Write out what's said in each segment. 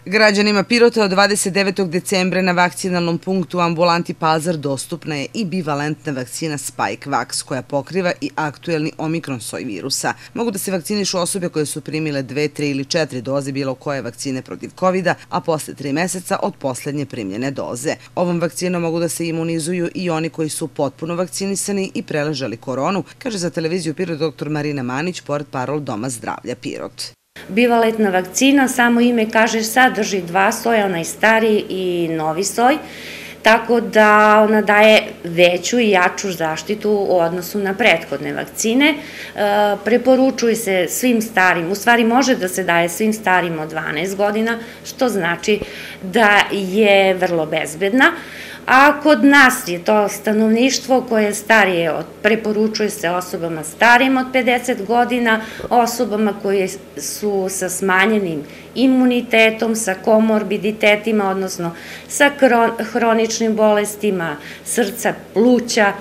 Građanima Pirota od 29. decembra na vakcinalnom punktu u ambulanti Pazar dostupna je i bivalentna vakcina Spikevax koja pokriva i aktuelni omikron soj virusa. Mogu da se vakcinišu osobe koje su primile 2, 3 ili 4 doze bilo koje vakcine protiv COVID-a, a posle 3 meseca od poslednje primljene doze. Ovom vakcinom mogu da se imunizuju i oni koji su potpuno vakcinisani i preležali koronu, kaže za televiziju Pirot dr. Marina Manić, portparol Doma zdravlja Pirot. Bivalentna vakcina, samo ime kaže, sadrži 2 soja, onaj stari i novi soj, tako da ona daje veću i jaču zaštitu u odnosu na prethodne vakcine. Preporučuje se svim starim, u stvari može da se daje svim starim od 12 godina, što znači da je vrlo bezbedna. A kod nas je to stanovništvo koje je starije, preporučuje se osobama starijim od 50 godina, osobama koje su sa smanjenim imunitetom, sa komorbiditetima, odnosno sa hroničnim bolestima srca, pluća,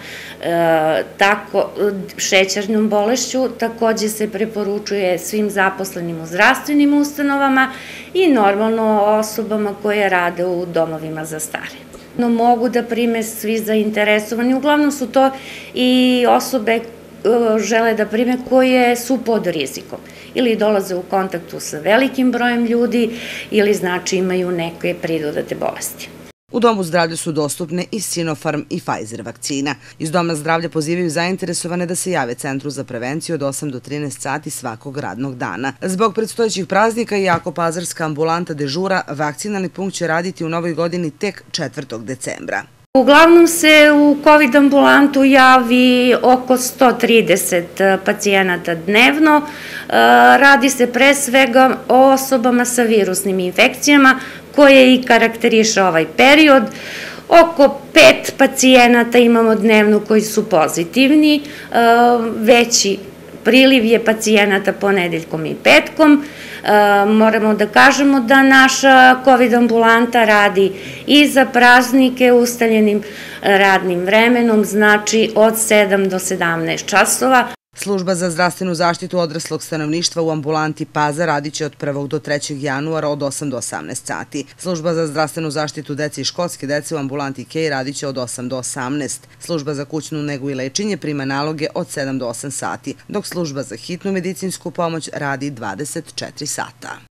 šećernom bolešću. Takođe se preporučuje svim zaposlenim u zdravstvenim ustanovama i normalno osobama koje rade u domovima za stare. Mogu da prime svi zainteresovani, uglavnom su to i osobe žele da prime koje su pod rizikom ili dolaze u kontaktu sa velikim brojem ljudi ili znači imaju neke pridodate bolesti. U Domu zdravlja su dostupne i Sinopharm i Pfizer vakcina. Iz Doma zdravlja pozivaju zainteresovane da se jave Centru za prevenciju od 8 do 13 sati svakog radnog dana. Zbog predstojećih praznika, iako pazarska ambulanta dežura, vakcinalni punkt će raditi u novoj godini tek 4. decembra. Uglavnom se u COVID ambulantu javi oko 130 pacijenata dnevno. Radi se pre svega o osobama sa virusnim infekcijama koje i karakteriše ovaj period. Oko 5 pacijenata imamo dnevno koji su pozitivni, veći priliv je pacijenata ponedeljkom i petkom. Moramo da kažemo da naša COVID ambulanta radi i za praznike ustaljenim radnim vremenom, znači od 7 do 17 časova. Služba za zdravstvenu zaštitu odraslog stanovništva u ambulanti Pazar radit će od 1. do 3. januara od 8 do 18 sati. Služba za zdravstvenu zaštitu dece i školske dece u ambulanti Kej radit će od 8 do 18. Služba za kućnu negu i lečenje prima naloge od 7 do 8 sati, dok služba za hitnu medicinsku pomoć radi 24 sata.